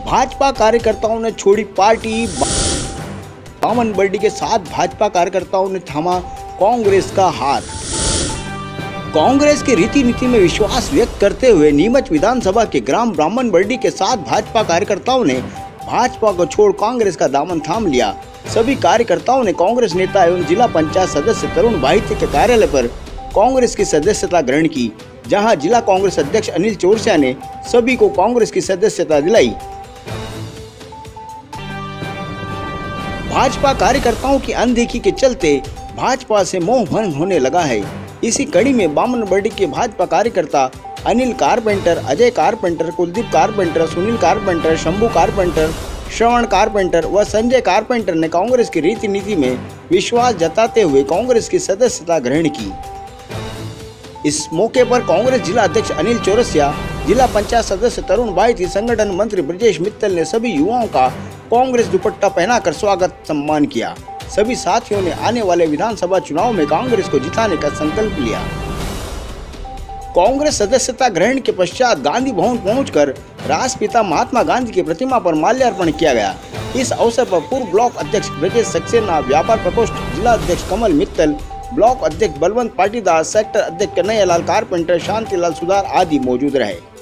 भाजपा कार्यकर्ताओं ने छोड़ी पार्टी, बामन बर्डी के साथ भाजपा कार्यकर्ताओं ने थामा कांग्रेस का हाथ। कांग्रेस की रीति नीति में विश्वास व्यक्त करते हुए नीमच विधानसभा के ग्राम ब्राह्मण बर्डी के साथ भाजपा कार्यकर्ताओं ने भाजपा को छोड़ कांग्रेस का दामन थाम लिया। सभी कार्यकर्ताओं ने कांग्रेस नेता एवं जिला पंचायत सदस्य तरुण बाहिती के कार्यालय पर कांग्रेस की सदस्यता ग्रहण की, जहां जिला कांग्रेस अध्यक्ष अनिल चौरसिया ने सभी को कांग्रेस की सदस्यता दिलाई। भाजपा कार्यकर्ताओं की अनदेखी के चलते भाजपा से मोह भंग होने लगा है। इसी कड़ी में बामन बर्डी के भाजपा कार्यकर्ता Anil Carpenter, Ajay Carpenter, Kuldeep Carpenter, Sunil Carpenter, Shambhu Carpenter, Shravan Carpenter व संजय कारपेंटर ने कांग्रेस की रीति नीति में विश्वास जताते हुए कांग्रेस की सदस्यता ग्रहण की। इस मौके पर कांग्रेस जिला अध्यक्ष अनिल चौरसिया, जिला पंचायत सदस्य तरुण बाहिती, संगठन मंत्री ब्रजेश मित्तल ने सभी युवाओं का कांग्रेस दुपट्टा पहनाकर स्वागत सम्मान किया। सभी साथियों ने आने वाले विधानसभा चुनाव में कांग्रेस को जिताने का संकल्प लिया। कांग्रेस सदस्यता ग्रहण के पश्चात गांधी भवन पहुंचकर राष्ट्रपिता महात्मा गांधी की प्रतिमा पर माल्यार्पण किया गया। इस अवसर पर पूर्व ब्लॉक अध्यक्ष ब्रजेश सक्सेना, व्यापार प्रकोष्ठ जिला अध्यक्ष कमल मित्तल, ब्लॉक अध्यक्ष बलवंत पाटीदार, सेक्टर अध्यक्ष कन्हैयालाल कारपेंटर, शांतिलाल सुधार आदि मौजूद रहे।